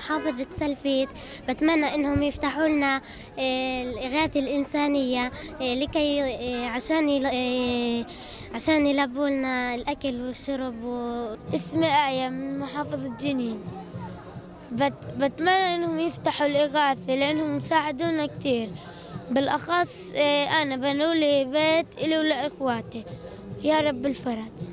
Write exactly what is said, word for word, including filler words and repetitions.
محافظة سلفيت. بتمنى إنهم يفتحوا لنا آه، الإغاثة الإنسانية آه، لكي آه، عشان يل- آه، عشان يلبوا لنا الأكل والشرب و... اسمي آية من محافظة جنين. بت... بتمنى إنهم يفتحوا الإغاثة لأنهم ساعدونا كتير، بالأخص آه، أنا بنوا لي بيت إلي ولإخواتي. يا رب الفرج.